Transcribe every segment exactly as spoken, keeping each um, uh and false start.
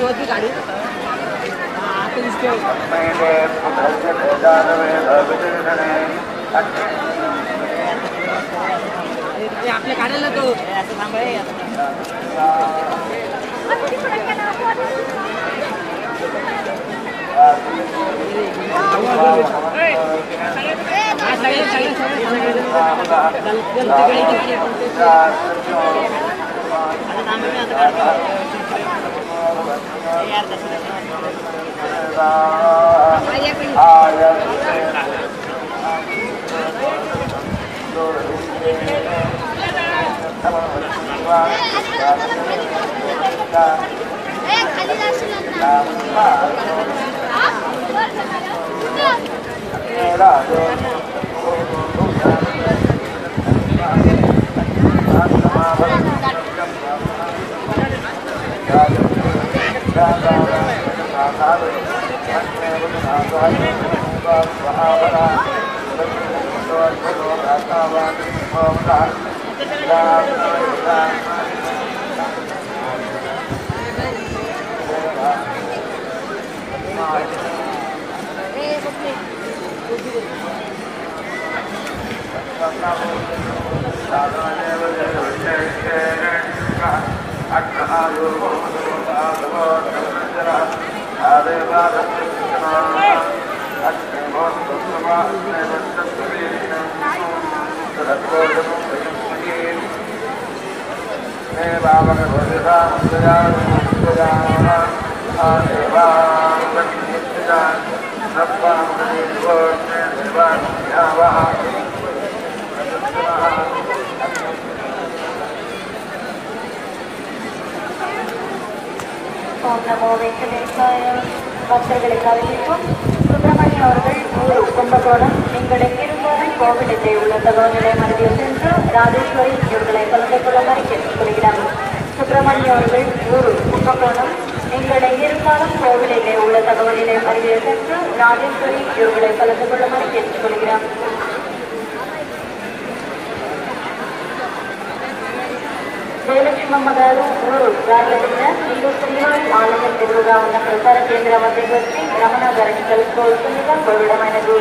गाड़ी आपल्या गाड्याला तो असं थांबाय ओम नमो वेंकटेशाय भक्तர்களுக்கு அறிவிக்கும் சுப்பிரமணிய அவர்கள் ஊர் கும்பகோணம் நீங்கள் எங்கிருந்தாலும் கோவிலிலே உள்ள தகவல்களை மறுபடியும் சென்று ராஜேஸ்வரி இவர்களை கலந்து கொள்ளுமாறு கேட்டுக்கொள்கிறோம். சுப்பிரமணிய அவர்கள் ஊர் கும்பகோணம் நீங்கள் எங்கிருந்தாலும் கோவிலிலே உள்ள தகவல்களை மறுபடியும் சென்று ராஜேஸ்வரி இவர்களை கலந்து கொள்ளுமாறு கேட்டுக்கொள்கிறோம். జయలక్ష్మమ్మ గారు ఊరు గార్లదిన్న హిందూ శ్రీవారి ఆలయం ఎదురుగా ఉన్న ప్రసార కేంద్రం వద్దకు వచ్చి రమణ గారిని కలుసుకోవాల్సిందిగా కోరడమైనది.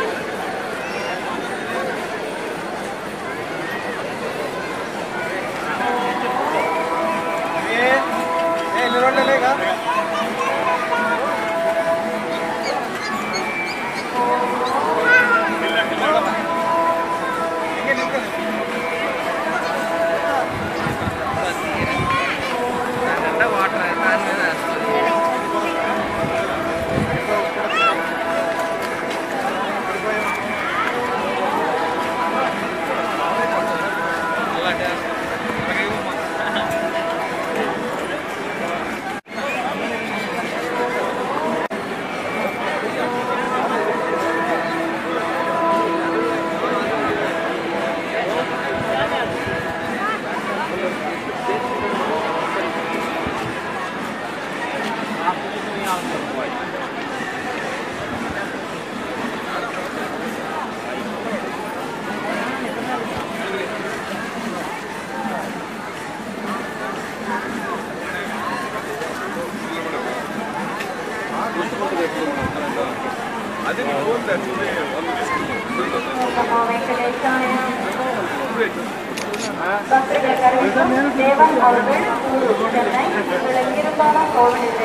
தேவன் அவர்கள் சென்னை எங்கிருந்தாலும் கோவிலில்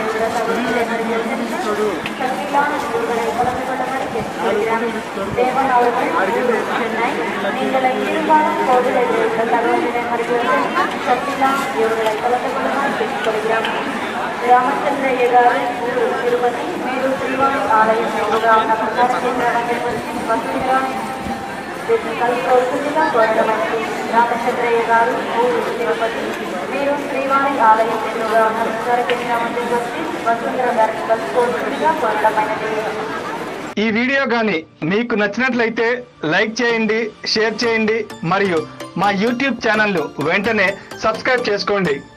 சக்திலான ஊர்களை கலந்து கொள்ளுமாறு கேட்டுக்கொள்கிறோம். தேவன் அவர்கள் சென்னை நீங்கள் எங்கிருந்தாலும் கோவிலில் உள்ள தகவலினை மறுபடியும் சக்திலான ஊர்களை கலந்து கொள்ளுமாறு கேட்டுக்கொள்கிறோம். రామచంద్రయ్య గారు ఊరు తిరుపతి మీరు శ్రీవారి ఆలయం ఎదురుగా ఉన్న ప్రసార కేంద్రానికి వస్తుందిగా వీటిని కలుసుకోవాల్సిందిగా కోరడమైంది. రామచంద్రయ్య గారు ఊరు తిరుపతి మీరు శ్రీవారి ఆలయం ఎదురుగా ఉన్న ప్రసార కేంద్రానికి వచ్చి వసుంధర గారిని కలుసుకోవాల్సిందిగా కోరడమైనది. ఈ వీడియో కానీ మీకు నచ్చినట్లయితే లైక్ చేయండి, షేర్ చేయండి మరియు మా యూట్యూబ్ ఛానల్ను వెంటనే సబ్స్క్రైబ్ చేసుకోండి.